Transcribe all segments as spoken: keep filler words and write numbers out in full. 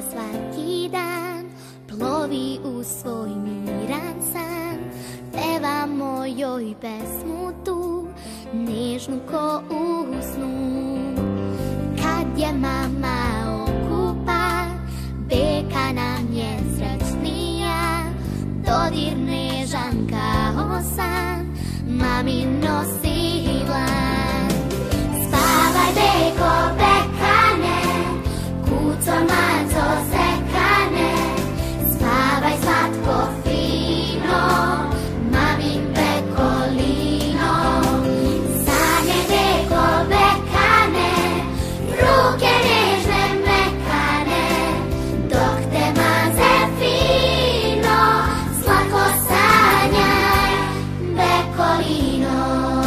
svaki dan plovi u svoj miran san. Pevamo joj pesmu tu, nežnu ko u snu. Kad je mama okupa, beka nam je srećnija. Dodir nežan kao san, mami nosi dlan. Spavaj beko bekane, kuco maco sekane. Spavaj slatko fino, mamin bekolino. Sanje beko bekane, ruke nežne mekane. Dok te maze fino, slatko sanjaj bekolino.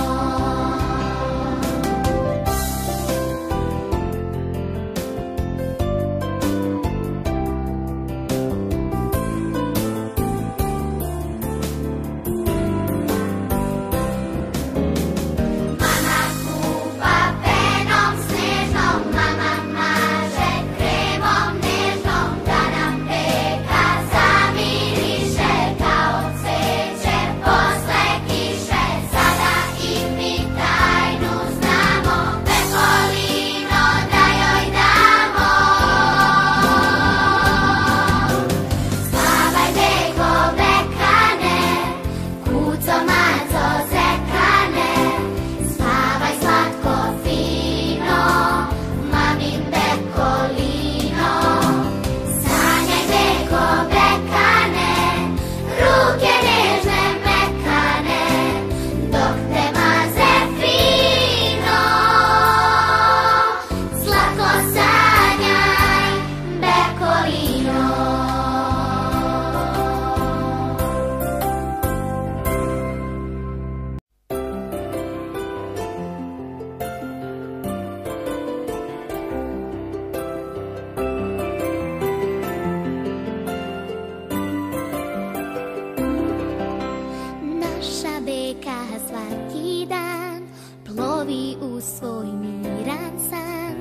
Svaki dan plovi u svoj miran san.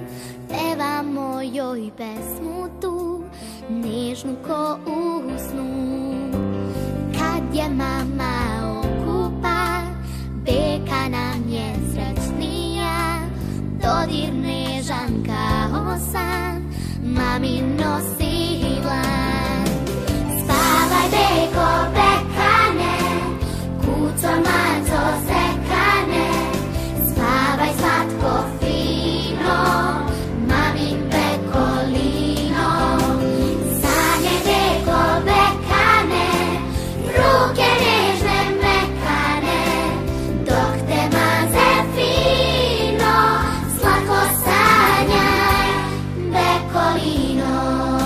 Pevamo joj pesmu tu, nežnu ko u snu. Kad je mama okupa, beka nam je srećnija. Dodir nežan kao san, mami nosi dlan. Spavaj beko bekane, kuco maco sekane. Spavaj slatko fino, mamin bekolino. Sanje beko bekane, ruke nežne mekane. Dok te maze fino, slatko sanjaj bekolino.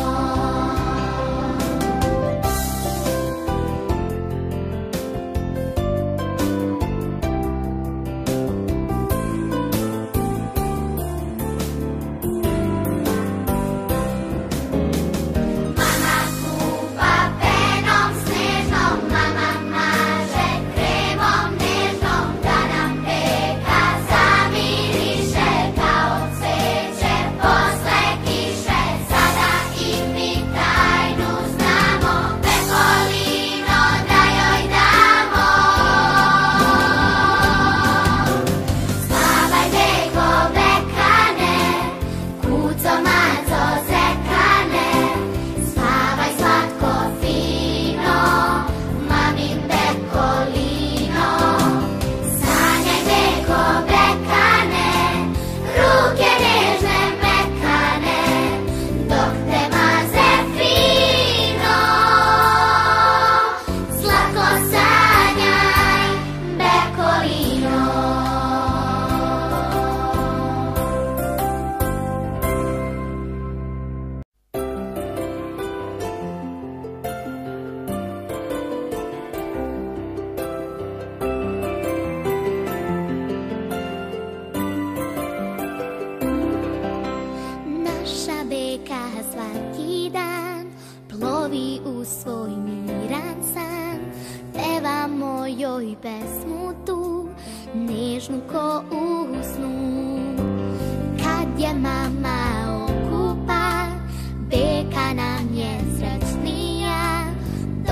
Svaki dan plovi u svoj miran san. Pevamo joj pesmu tu, nežnu ko u snu. Kad je mama okupa, beka nam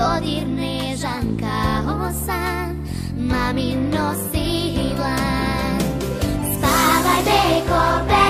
dodir nežan kao san, mami nosi dlan. Spavaj, deko,